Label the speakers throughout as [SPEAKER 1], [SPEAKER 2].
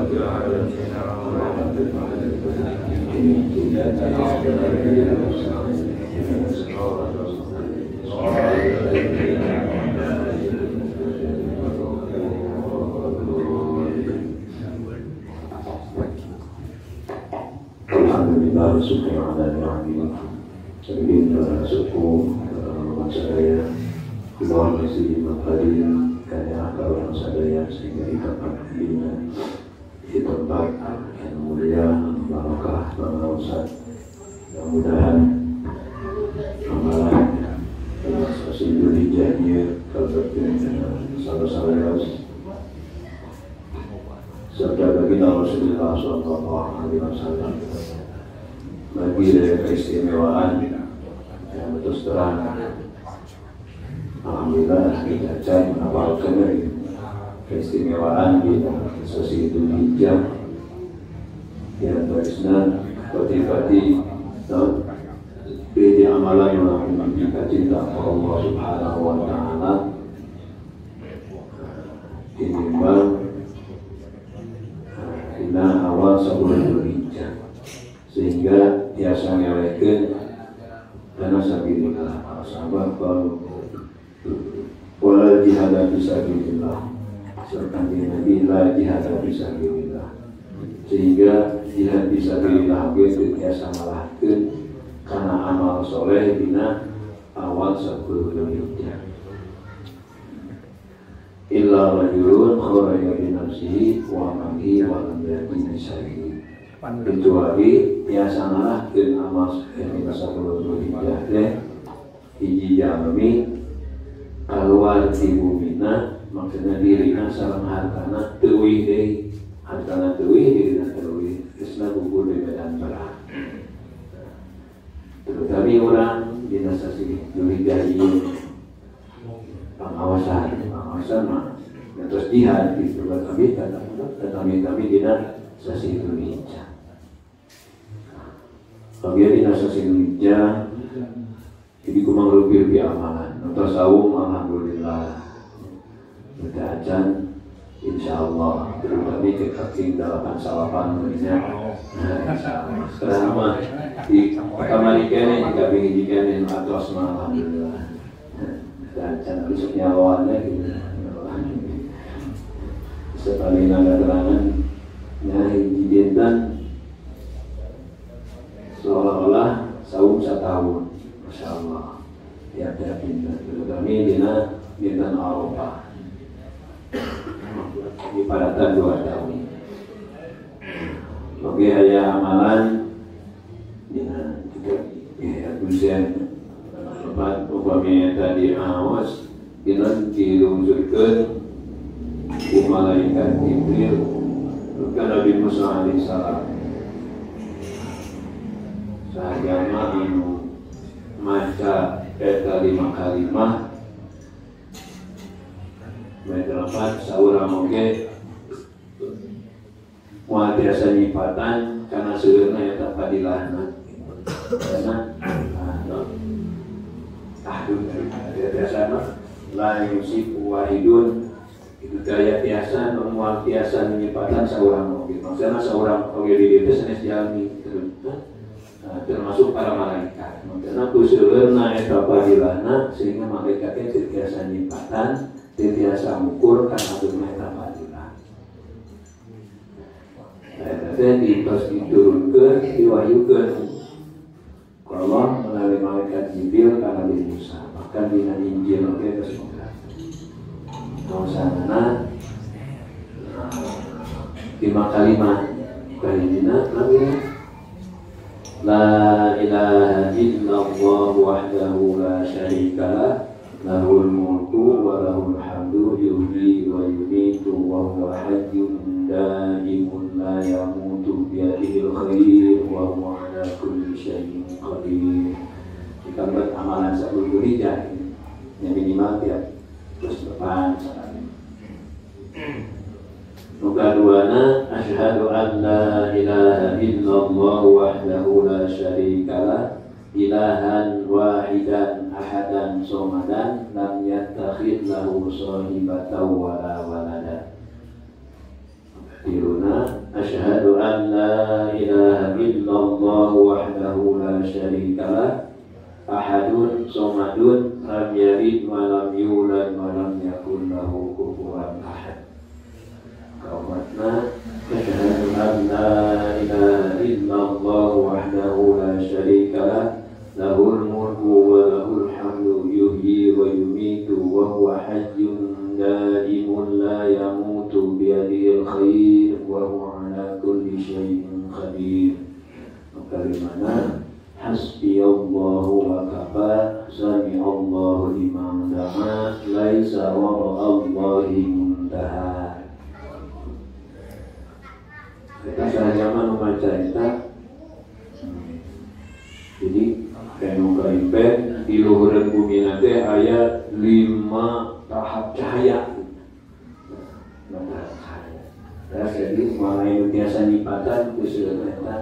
[SPEAKER 1] Alhamdulillah syukur ala ni'amih Sabihin wa syukur Masyarakat Keluar masih Maqadin Kaya kawan sadaya Sehingga ikapan dirinya di tempat yang mulia barakah Ustaz. Mudah-mudahan amalan Rasul dijadinya salah-salah serta baginda Rasulullah SAW bagi dari keistimewaan yang terus terang. Alhamdulillah kita cari menapalkan dari keistimewaan di sesi Idul Hijjah yang terisna berarti bedi amalan yang menunjukkan cinta Allah Subhanahu wa Ta'ala tinimbang dina awal sabulan Idul Hijjah sehingga biasa ngelekeun dana sabilillah sahabat baru wala jihad fisabilillah serta Nabi la jihad fisabilillah sehingga jihad fisabilillah itu biasa malahkeun karena amal soleh dina awal sabulan Hijjah illa rajulun kharaja bi nafsihi wa malihi wa lam yakun bisabihi kecuali biasa ngalahkeun amal dina sabulan Hijjah teh hiji jalmi keluar di bumina maksudnya dirina sareng hartana teuwih deui hartana teuwih dirina teuwih geusna gugur di medan perang terutama orang dina sasi Hijjah ieu pengawasan mah terus jihad gitu tapi kami dina sasi Hijjah bagian dina sasi Hijjah jadi kumang lebih amalan untuk saum alhamdulillah kita acan insyaallah terutama ke kaki 8 minyak sekarang mah di kamar ikene jika bingi ikene atos alhamdulillah kita acan besok nyawaannya gitu sekali naga terangan nyari dinten seolah-olah saum setahun Masya Allah tiap-tiap dinten terutama dina dinten Arafah di padatan 2 tahun oke aya amalan dina juga ya kusen tempat upamanya tadi awas dina dilunjurkeun ku malaikat Jibril ke Nabi Musa alaihi salam sahagama anu maca eta 5 kalimah medrapat saurang oge moal biasa nyipatan karena seueurna eta padilahna karena biasa la yusifu wahidun itu daya biasa moal biasa nyipatan saurang oge maksudna saurang oge di dieu sanes jalmi termasuk para malaikat karena kuseulna eta padilahna sehingga malaikatnya biasa nyipatan biasa mengukur karena itu eta padilah eta diturunkeun diwahyukeun ku Allah melalui malaikat Jibril ka Nabi Musa bahkan dina Injil oge geus maosana 5 kalimat kalimina Nabi La ilaha illallah wahdahu la syarika lah lahul mulku wa lahul hamdu yuhyi wa yumitu wa huwa hayyun daimun la yamutu biyadihil khair wa huwa ala kulli syai'in qadir. Kita buat amalan sebelum Hijjah yang minimal tiap terus depan Muka duana asyhadu an la ilaha illallah wahdahu la syarikalah ilahan wahidan ahadan somadan lam yattakhid lahu sahibatan wala walada. Diruna syarika lah. Ahadun somadun lam yalid wa lam yulad wa lam yakul lahu kufuwan ahad. Kamatna asyhadu an la ilaha illallah wahdahu la syarika lah. Lahul mulku wa lahul hamdu yuhyi wa yumitu wa huwa hayyun daimun la yamutu biyadihil khair wa huwa ala kulli syai'in qadir. Kalimana hasbiyallahu wa kafa sami'allahu liman da'a laisa wara'allahi muntaha. Kita sahajaman membaca kita. Jadi Kanu Kaipen di luhuran bumi nanti ayat 5 tahap cahaya. Jadi mulai biasa nipatan kesulitan.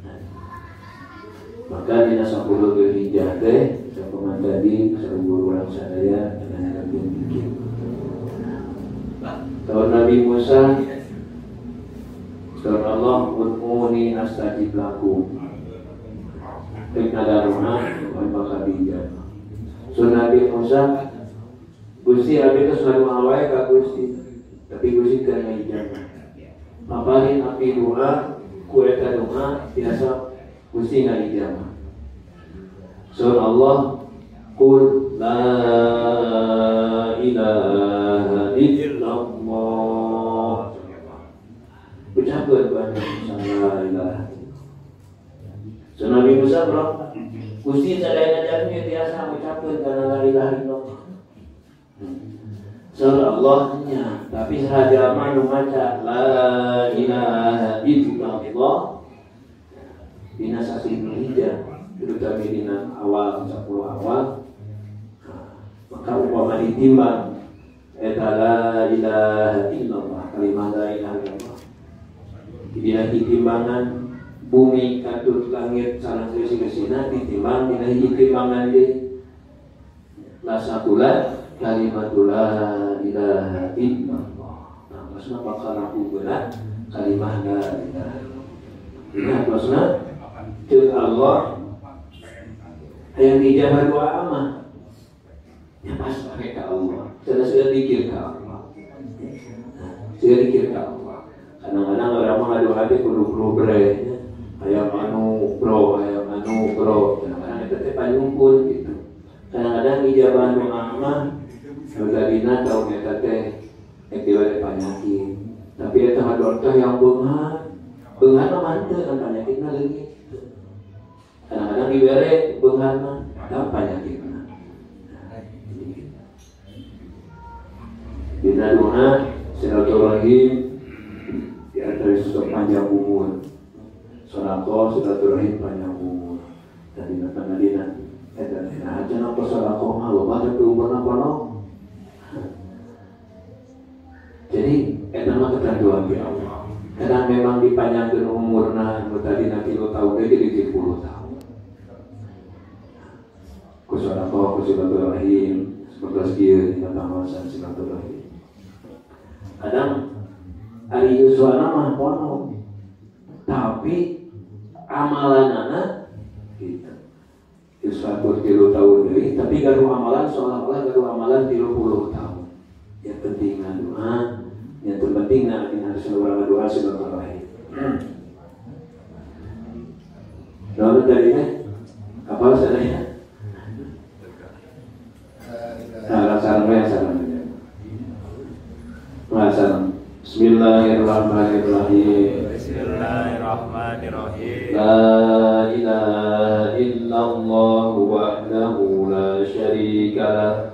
[SPEAKER 1] Maka di nasabulu berhijah teh sepeman tadi serbu orang sadaya dengan lebih mikir. Tahun Nabi Musa, Surah Allah Ud'uni astajib lakum. Ada rumah, maka bijak. So Nabi Musa, Gusti Abi itu selalu awal ke Gusti, tapi Gusti karena ijabah. Paparin api doa, kue doa biasa Gusti nggak ijabah. So Allah, Qul la ilaha illallah. Ucapkan kepada la ilaha. So Nabi Musa bro, Gusti saya ngajarnya biasa mengucapkan karena la ilaha illallah. Surah Allahnya, tapi sahaja manu maca la ilaha illallah. Dina sasi hijrah, itu kami dina awal 10 awal. Maka upama ditimbang eta la ilaha illallah, kalimat la ilaha illallah. Dia ditimbangan bumi katut langit sareng sisi-sisina ditimbang dina timbangan di lasakula kalimatul la ilaha illallah. Nah, maksudna bakal aku berat kalimat la ilaha illallah. Nah, maksudna ceuk Allah yang dijabah doa amah. Ya pas pakai ke Allah. Sudah dikir ke Allah. Sudah dikir ke Allah. Kadang-kadang orang mah ngadu hati kudu bre. Hayang anu bro. Kadang-kadang itu teh panyungkul gitu. Kadang-kadang ijabah doa mah Nudadina tahun eta teh diwade penyakit. Tapi eta ngadortah yang beungan mah manteu kan penyakitna leungit. Kadang-kadang dibere beungan mah tah penyakitna. Dina doa silaturahim diantara susuk panjang umur. Sedekah silaturahim panjang umur. Dan dina dina eta aja napa sedekah mah loba teh umur napa. Jadi, eta mah ketentuan di Allah. Kadang memang dipanjangkan umurna, tadi nanti 3 tahun jadi 30 tahun. Kusadaqah, kusilaturahim, seperti sekian kita tawasan silaturahim. Kadang ari yuswana mah pono, tapi amalanana gitu. Yuswa 3 tahun deui, tapi gaduh amalan seolah-olah gaduh amalan 30 tahun. Yang penting doa, yang terpenting harus selalu doa silaturahim. Lalu tadinya apa salahnya? Salam. Bismillahirrahmanirrahim. La ilaha illallah wahdahu la syarika lah.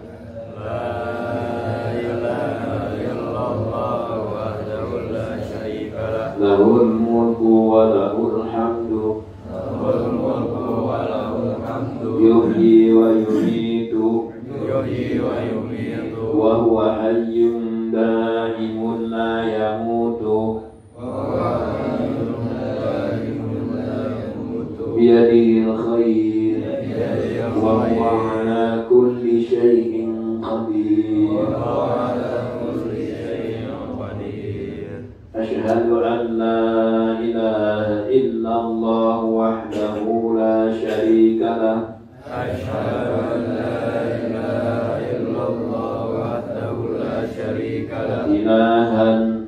[SPEAKER 1] Lahul mulku wa lahul hamdu yuhyi wa yumitu wa huwa hayyun daimun la yamutu biyadihil khair wa huwa ala kulli syai'in qadir. Asyhadu أشهد أن لا إله إلا الله وحده لا شريك له
[SPEAKER 2] أشهد أن لا إله إلا الله وحده لا شريك له
[SPEAKER 1] إلها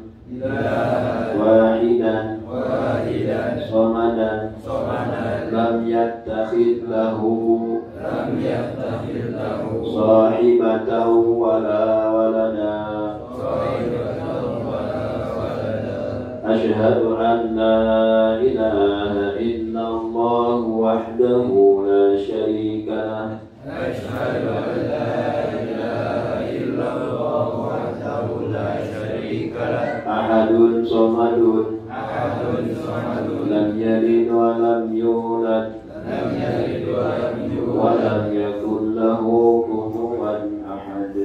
[SPEAKER 1] واحدا صمدا لم يتخذ له صاحبة ولا ولدا أشهد أن لا إله إلا الله وحده لا شريك له
[SPEAKER 2] أشهد أن لا إله إلا الله وحده لا شريك له
[SPEAKER 1] أحد صمد لم يلد ولم يولد ولم يكن له كفوا أحد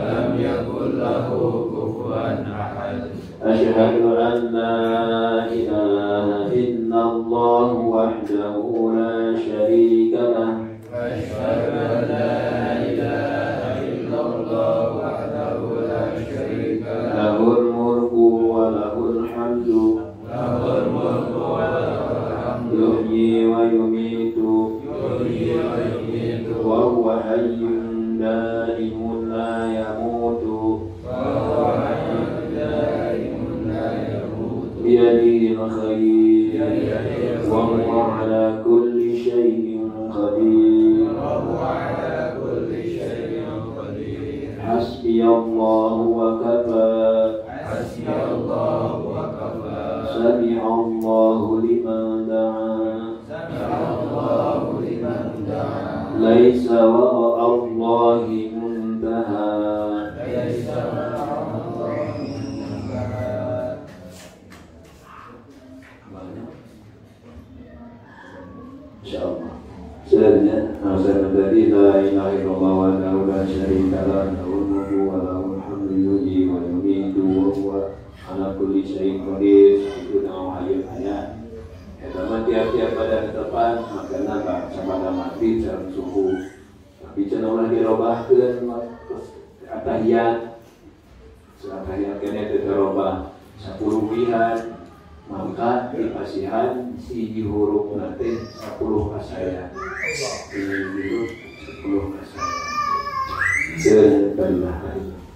[SPEAKER 1] أشهد أن لا إله إلا الله وحده لا شريك له
[SPEAKER 2] أشهد أن لا إله إلا الله وحده لا شريك له
[SPEAKER 1] له الملك وله الحمد يحيي ويميت وهو حي دائم لا يموت بيده الخير وهو على كل شيء قدير حسبي الله وكفى سمع الله لمن دعا ليس وراء الله منتهى insyaallah. Selanjutnya nasihat tadi la ilaha illallah wa la syarika lahu lahul mulku wa lahul hamdu yuhyi wa yumiitu wa huwa ala kulli syai'in qadir. Itu nama ayat ayat. Ya, teman tiap-tiap pada depan makanya tak sama mati dalam suhu. Tapi cenah dirobahkeun atahiyat. Atahiyat kene teu dirobah 10 bihan. Maka dipasihan si huruf nanti 10 kasaya. Ini huruf 10 kasaya. Sebenarnya.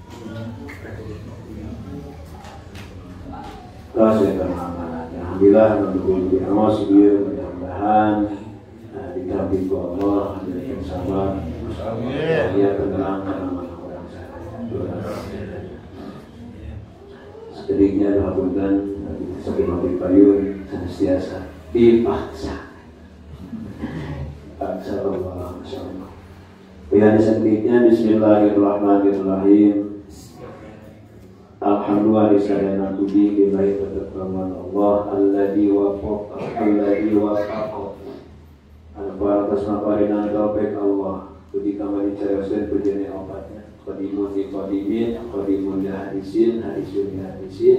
[SPEAKER 1] Proses pemahaman. Alhamdulillah untuk diawas dia mudah-mudahan dikabul Allah dan sabar. Dia penerangkan orang saya. Sedikitnya dilakukan sebagai payung senantiasa dipaksa. Paksa Allah, masyaallah. Yang selanjutnya Bismillahirrahmanirrahim. Alhamdulillah sadana puji billahi ta'ala Allah alladzi wafaqa al-barakah sabarina taufik Allah. Puji kami dicarioskeun pujian obatnya. Qadimun di qadimin, qadimun di hadisin, hadisun di hadisin.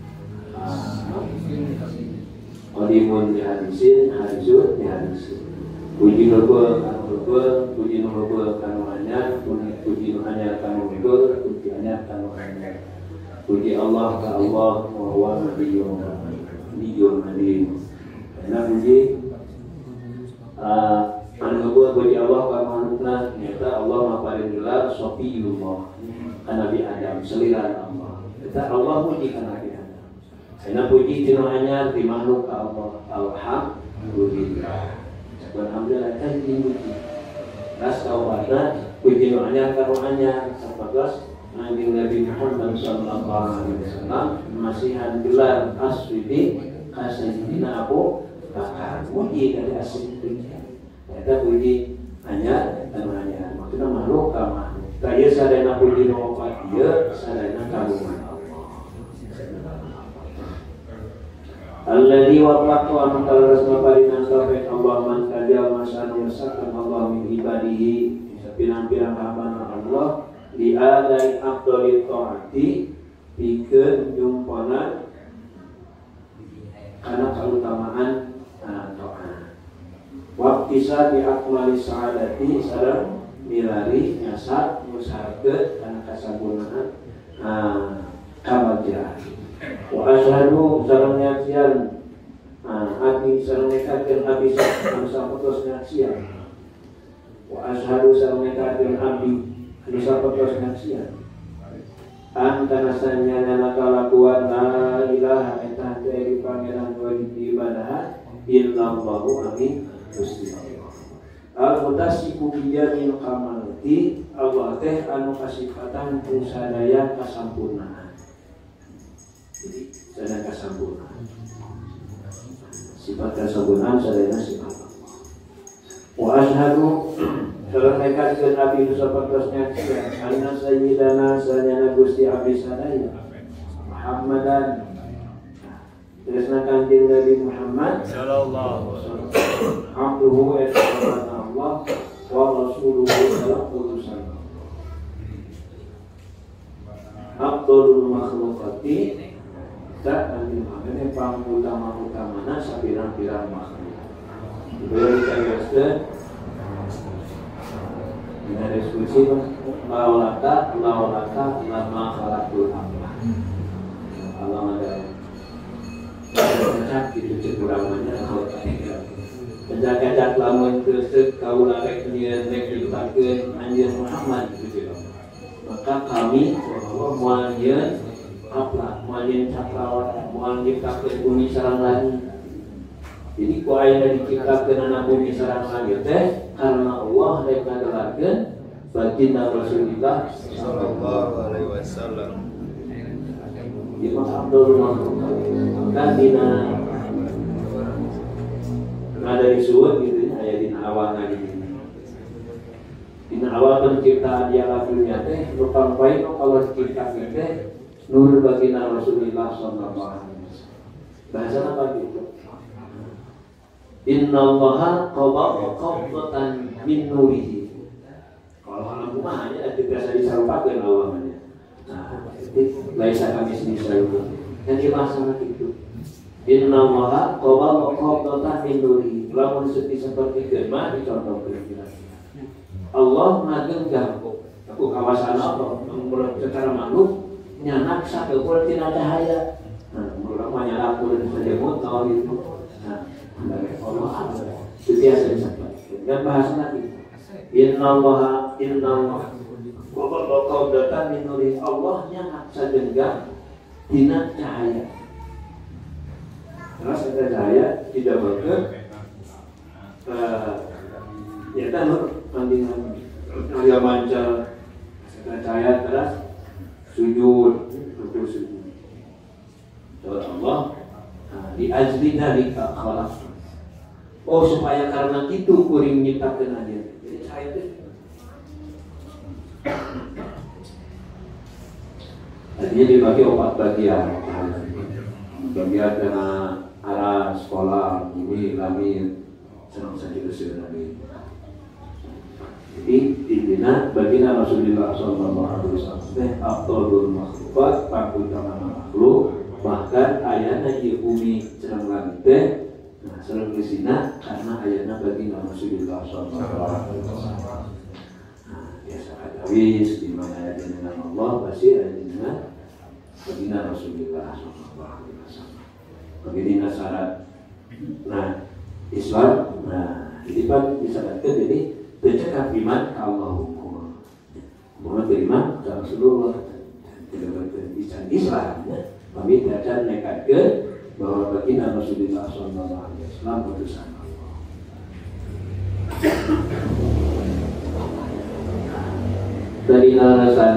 [SPEAKER 1] Qadimun di hadisin, hadisun di hadisin. Puji nuhun kanu nuhun, puji nuhun kanu anyar, puji nu anyar kanu nuhun, puji anyar kanu anyar. Puji Allah ka Allah wa huwa nabiyyun nadim. Karena puji puji Allah ka manukna nyata Allah maparing gelar Sofiyullah ka Nabi Adam seliran Allah. Eta Allah puji ka Nabi Adam. Karena puji tinu anyar di makhluk ka Allah. Alhamdulillah. Alhamdulillah kan dipuji. Ras kawata puji nu anyar ka nu anyar 14 Nabi Muhammad sallallahu alaihi wasallam masihan gelar aswidi kasayyidina Abu Bakar. Puji dari aswidi. Eta puji hanya dan hanya maksudna makhluk ka makhluk. Taya sadayana puji nu opat ieu sadayana kagungan Allah. Alladzi waqa'a anu kalarasna parinan taufik Allah man kadal masanu yasakan Allah min ibadihi pirang-pirang hamba Allah di adai afdhalit taati pikeun jumpana kana kautamaan taat. Waqtisa bi akmali sa'adati sareng milari nyasa musahkeun kana kasagunaan kabagyan. Wa asyhadu sareng nyaksian abi sareng nekakeun abi anu sapertos nyaksian. Wa asyhadu sareng nekakeun abi anu sapertos nyaksian. Antana sanyana kalakuan la ilaha eta teu pangeran wajib ibadah illallahu amin Gusti Allah. Al-mutasiku bijamin kamalati Allah teh anu kasifatan sadaya kasampurnaan. Jadi sadaya kasampurnaan. Sifat kasampurnaan sadaya sifat Allah. Wa asyhadu sareng nekakeun abi sapertos nyaksian anna sayyidana sanyana Gusti abdi sadaya Muhammadan tresna kanjeng Nabi Muhammad sallallahu alaihi wasallam abduhu Allah wa rasuluhu sallallahu alaihi Abdul makhlukati tak anjing makanya pangutama-utamana sapirang-pirang makhluk. Beliau dikatakan dengan diskusi laulaka lama khalaqul amla. Allah ada kecak itu cekurangannya kalau kecak lamun teuseuh kaula rek nyeun rek dipikeun anjeun Muhammad gitu. Maka kami moal nyeun apla moal nyeun cakrawala moal dipikeun bumi sareng langit. Jadi ku aya diciptakeun anak bumi sareng langit teh karena Allah rek ngagelarkeun baginda Rasulullah sallallahu alaihi wasallam. Di Abdul Makhluk kan dina ada disuwun gitu aya dina awal gitu. Dina awal penciptaan dia lakunya teh rupang bae Allah ciptakeun teh nur baginda Rasulullah sallallahu alaihi wasallam. Bahasa apa gitu? Innallaha qabatan min nurihi. Kalau alam mah hanya biasa disarupakeun awalnya. Nah, laisa kami sendiri dan dimaksana itu. Innallaha qabatan min nurihi. Lamun seperti kemah dicontohkeun kira-kira. Allah ngagenggam aku kawasan apa secara makhluk nyanak sakeul tina cahaya. Nah, urang mah nyanak kudu disebut naon itu. Nah, Allah itu biasa disampaikan. Dan bahasa lagi. Innallaha qabatan min nurihi. Allah nyanak sagenggam tina cahaya. Terus ada cahaya tidak berke ya kan mandingan cahaya manca ada cahaya terus sujud Allah di ajli dalika khalaq. Oh supaya karena itu kuring nyiptakeun aja. Jadi cahaya itu tadinya dibagi 4 bagian. Bagian karena arah sekolah, bumi, langit, senang saja kesehatan ini. Jadi intinya baginda Rasulullah SAW Abdul Makhlukat, pangutama makhluk, bahkan ayana di bumi serang langit teh, nah serang kesina karena ayana baginda Rasulullah SAW. Nah biasa hadis di mana ayat dengan Allah pasti ayat dengan baginda Rasulullah SAW. Begini syarat. Nah, Islam, nah, jadi kan disyaratkan jadi tercekap iman ke Allah hukum. Mohon beriman ke Rasulullah. Tidak berbicara Islam, ya. Kami belajar nekatkan bahwa baginda Rasulullah SAW utusan Allah. Dari alasan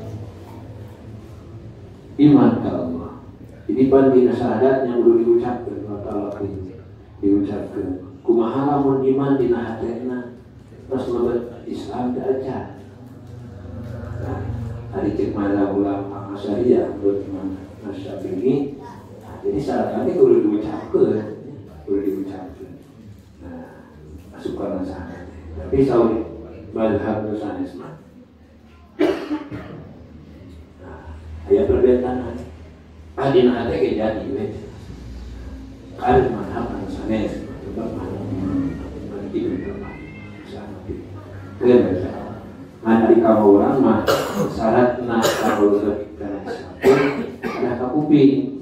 [SPEAKER 1] iman ke Allah. Jadi banding syahadat yang perlu diucapkan kalau diucapkan kumaha lamun iman dina hatena terus lebat Islam diajar. Nah, hari cek mana ulama Asy'ariyah menurut Imam Asy-Syafi'i. Jadi syaratnya perlu diucapkan. Nah, masukkan syahadat. Tapi sauri mazhab Sanis mah. Nah, aya perbedaan. Adina hati kejadi, kan mana mana sanes, tempat mana itu tempat, sana itu, mana di kamu orang mah syarat nak kalau lebih karena siapa, ada kapuping,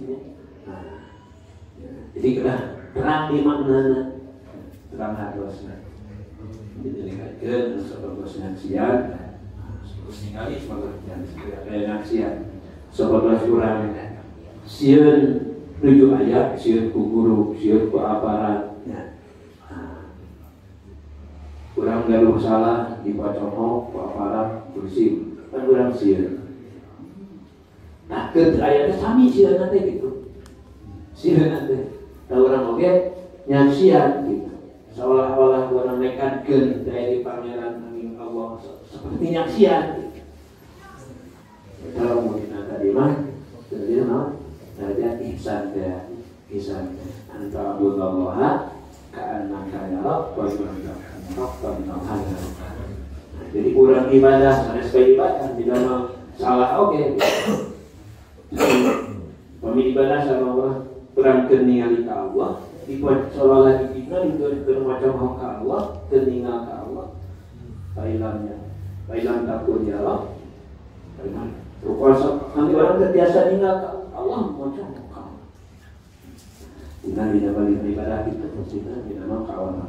[SPEAKER 1] Jadi kena terang di maknana, terang harusnya. Jadi dikatakan sebagai nyaksian, terus ningali sebagai nyaksian, sebagai orang sieun nuju aya, sieun ku guru, sieun ku aparat. Kurang galuh salah di pacomo ku aparat kursi, kan kurang sieun. Nah, ayatnya sami sieun nanti gitu, sieun nanti. Nah orang oke nyaksian gitu, seolah-olah orang nekatkeun dari pangeran nanging Allah seperti nyaksian gitu. Kalau mungkin tadi mah jadi no, ada ihsan ya, ihsan anta abudallah ka'annaka yarah wa yuraka. Jadi kurang ibadah, sanes ke ibadah tidak mau salah oke. Pemi ibadah sama Allah kurang keningali ke Allah, dibuat seolah lagi kita dibuat macam ke Allah, keningal ke Allah. Bailam takut ya Allah. Berkuasa nanti orang terbiasa tinggal ke Allah macam kawan. Kita tidak balik ibadah kita tidak mau kawan.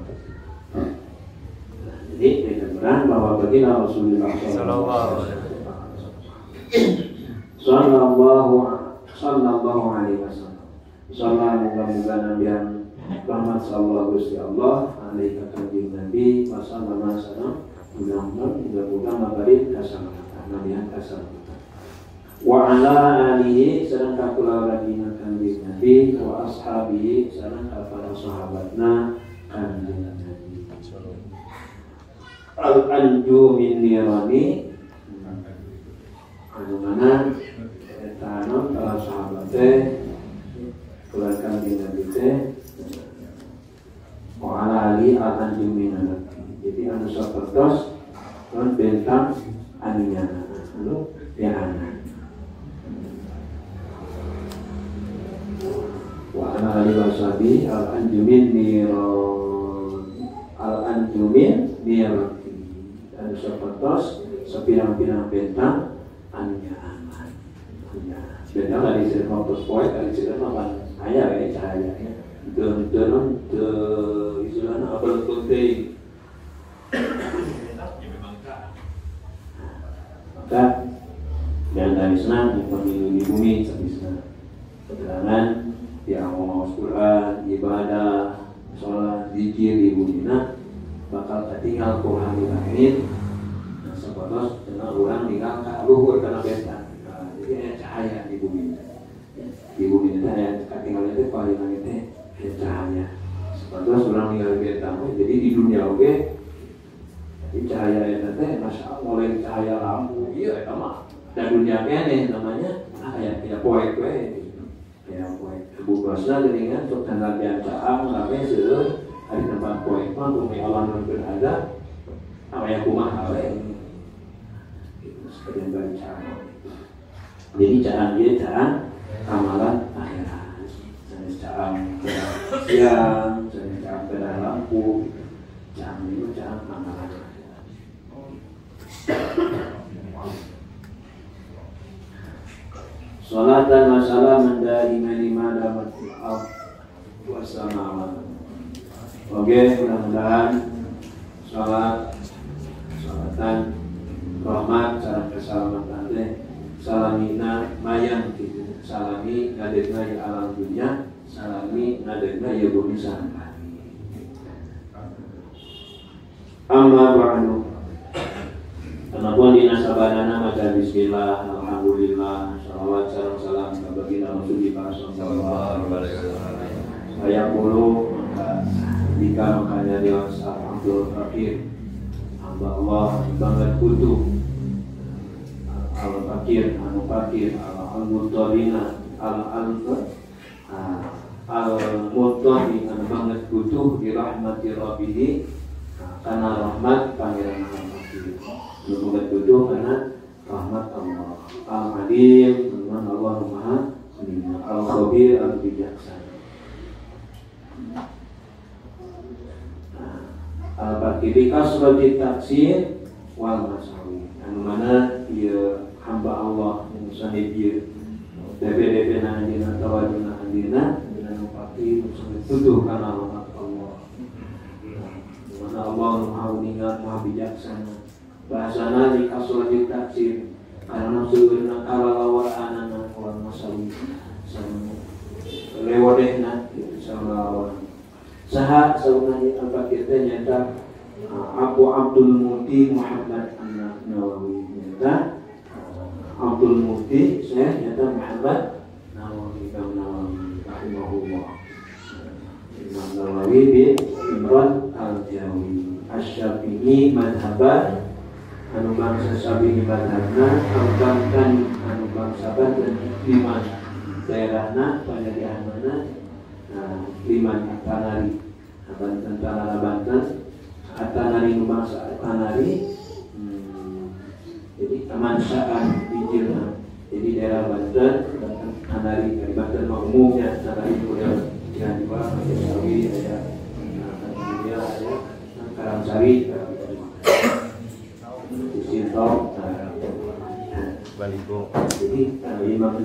[SPEAKER 1] Jadi benar bahwa baginda Rasulullah Sallallahu Alaihi Wasallam. Salam moga-moga nabian rahmat sallallahu Gusti Allah alaihi kanjeng Nabi wasallam salam mudah-mudahan mabari kasalamatan nabian kasalamatan wa ala alihi sareng kakula radina kanjeng Nabi wa ashabihi sareng para sahabatna kanjeng Nabi al-anju min nirani anu mana eta para sahabat keluarkan dengan kita wa'ala ali al-anjum minanat. Jadi anu sapertos non bentang anunya anu ya anak wa'ala ali wasabi al-anjumin niron anu sapertos sepirang-pirang bentang anunya aman bentang dari sirma poin dari sirma ayah ya cahaya ya dalam istilahnya apa penting maka dan dari senang pemilu di bumi sebisa keterangan yang mau Quran ibadah sholat zikir di bumi bakal tertinggal Quran di langit sebatas dengan orang tinggal ke luhur karena bentang jadi cahaya di bumi itu ya tinggal itu paling itu cahaya. Sebetulnya orang tinggal bentang, jadi di dunia oke, jadi cahaya itu masya Allah mulai cahaya lampu, iya itu mah. Dan dunia ini namanya kayak poek kayak poek. Bukasnya dengan untuk tanda biacaan, tapi seueur hari tempat poek mah untuk Allah yang berada, apa yang kumaha we. Itu sekedar bacaan. Jadi cara amalan akhirat, jenis cara siang, jenis cara bedah lampu, cara amalan akhirat. Salatan wa salaman daiman lima damatil ardh wassamawat. Oke, mudah-mudahan salatan rahmat cara keselamatan salamina mayang gitu. Salami ngadegna ya alam dunia, salami ngadegna ya bumi sampai. Amma ba'du. Kenapa dina sabadana maca bismillah, alhamdulillah, shalawat sareng salam ka baginda Rasulullah sallallahu alaihi wasallam. Saya puluh jika makanya dia Abdul Fakir hamba Allah banget kutu al-fakir anu fakir al-muttalina al-muttali anu banget butuh di rahmati rabbih karena rahmat pangeran al-fakir anu banget butuh karena rahmat Allah al-alim dengan Allah Maha al-khabir al-bijaksana al-fakir kasrati taksir wal masawi anu mana ieu hamba Allah yang sahibir DP-DP na andina tawaduna andina dengan fakir tuduh karena Allah. Mana Allah Maha Mengingat, Maha Bijaksana. Bahasana di kasulatul taksir karena sebenarnya kalawar anana wal masawi sama lewadehna sama lawan. Saha saunani apa kita nyata Abu Abdul Muti Muhammad An-Nawawi nyata Abdul Muti saya nyata Muhammad Nawawi rahimahullah. Imam Nawawi bin Imran Al-Jawi Asy-Syafi'i madhaban anu bangsa Syafi'i madhabna Al-Banten anu bangsa Banten Liman daerahna panyadian mana Liman Atanari Banten tanah Banten Atanari nu bangsa Atanari jadi kemansaan bijilna jadi daerah Banten Atanari dari Banten umumnya Atanari kemudian yang dua Sawi ada Karangsari Sinto
[SPEAKER 2] Baligo.
[SPEAKER 1] Jadi Imam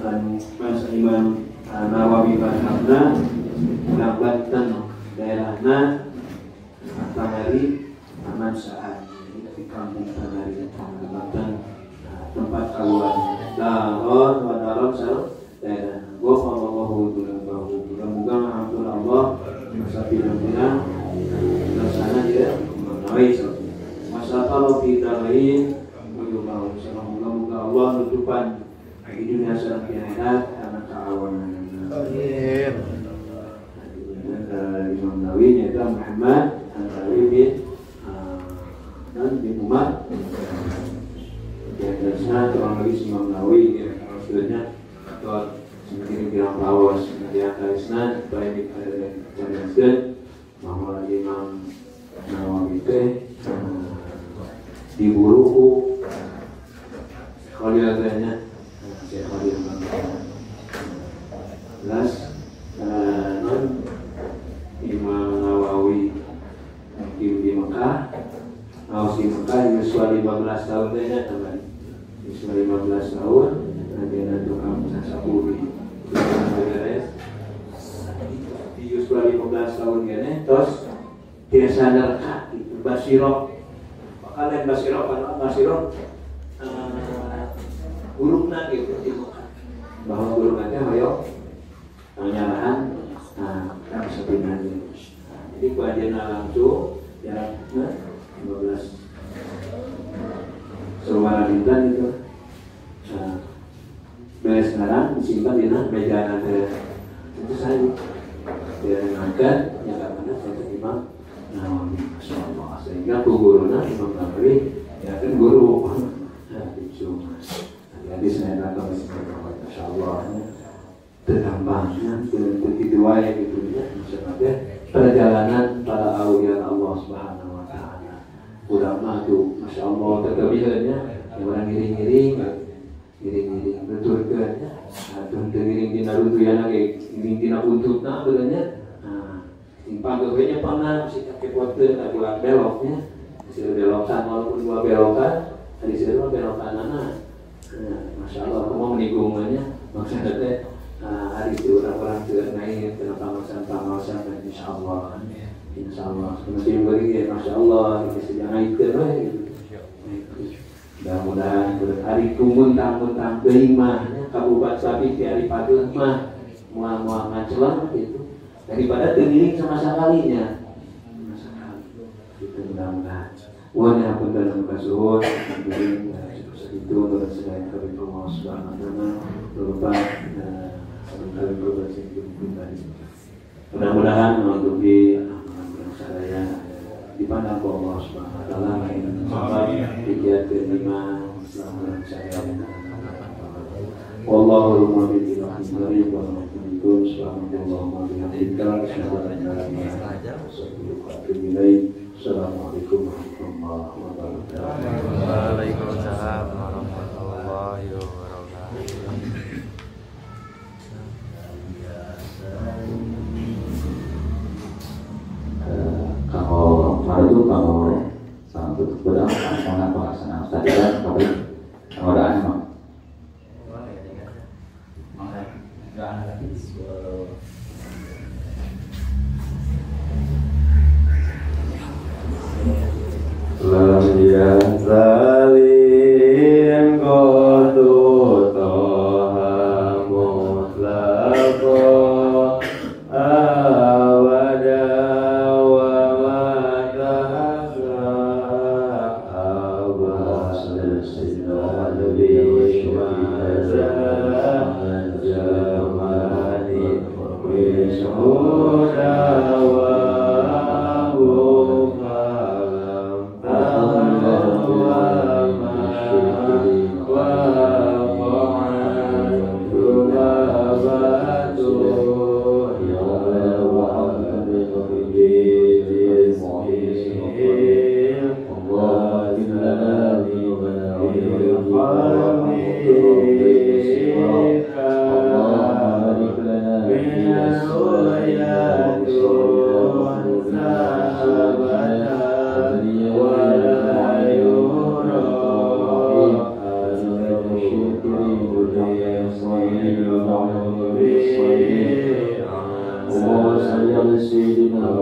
[SPEAKER 1] Nawawi Banten Banten daerahna Tanari Amansaan di kampung Tanari Banten tempat kaluan Daron Wadaron Sal daerah Gofalallahu mudah-mudahan alhamdulillah masa pindah sana dia menawi masa kalau kita lain moga-moga Allah nutupan di dunia serta di akhirat karena keawanan. Amin. Imam Nawawi yaitu Muhammad An-Nawawi bin Umar. Biasanya orang lagi Imam Nawawi ya maksudnya atau sendiri bilang lawas dia karisna baik jelaskan bahwa Imam Nawawi di buruku khalifatnya Syekh Khalil jelas Imam Nawawi di Mekah di Mekah usia 15 tahun aja teman usia 15 tahun nanti tukang sapuri di usia 15 tahun gini terus dia sadar itu basiro kalian basiro guruna gitu di Mekah bahwa gurunanya ayo penyerahan kan sebenarnya jadi kajian langsung jaraknya 15 Suara Bintan itu beres sekarang disimpan di meja nanti itu saya dia ngangkat nyata mana saya terima Masya Allah sehingga guruna Imam Nawawi ya kan guru jadi saya datang ke sini Masya Allah terdampaknya begitu wae gitu ya misalnya perjalanan para awliya Allah Subhanahu wa taala. Ulama tuh Masya Allah terkebihannya yang orang giring-giring beturkeun nya. Atuh teu giring dina rutuyana ge giring dina untutna beureunya. Sing panggeue nya pangan si kepoteun adu beloknya. Si belokan walaupun dua belokan, tadi si belokanana. Masya Allah mau menigungannya maksudnya teh hari itu orang-orang naik ke pengawasan insya Allah masih beri ya Masya Allah dikasih jangan itu mudah-mudahan hari muntang kelimahnya kabupaten sapi di hari padu mah mual ngacelah gitu daripada tergiring sama sekalinya itu mudah-mudahan wanya pun dalam kasuhun itu menurut saya kami Allah Subhanahu wa taala berupa mudah-mudahan untuk di saya dipandang Allah Subhanahu wa taala sebab dikiat kelima selama saya wallahu muwaffiq ila hidayah wa taufiq subhanallah wa bihamdihi asyhadu an la ilaha illa anta astaghfiruka wa atubu ilaik. Assalamualaikum warahmatullahi wabarakatuh.
[SPEAKER 2] Waalaikumsalam warahmatullahi wabarakatuh.
[SPEAKER 1] Kalau tutup pedang sangat pelaksanaan tadi kan tapi doanya mah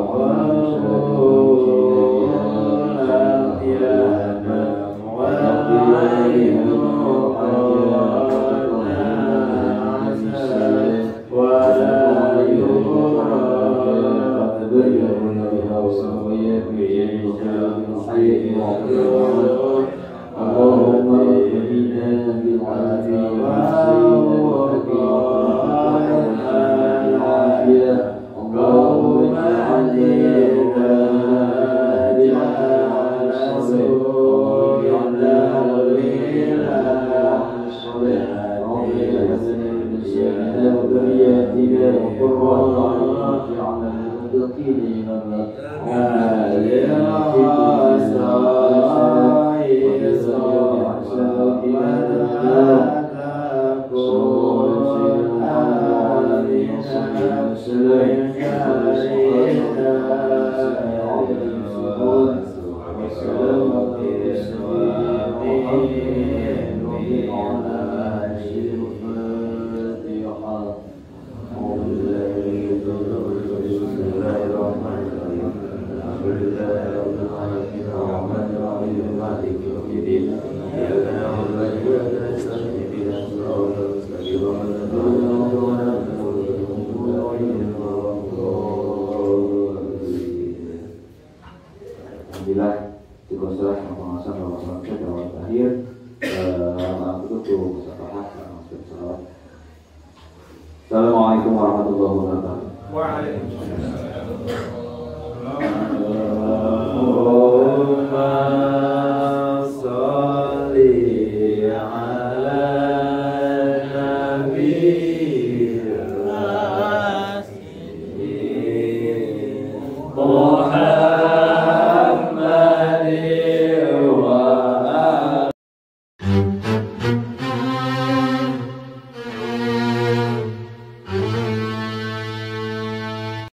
[SPEAKER 1] Assalamualaikum warahmatullahi wabarakatuh.
[SPEAKER 2] Waalaikumsalam.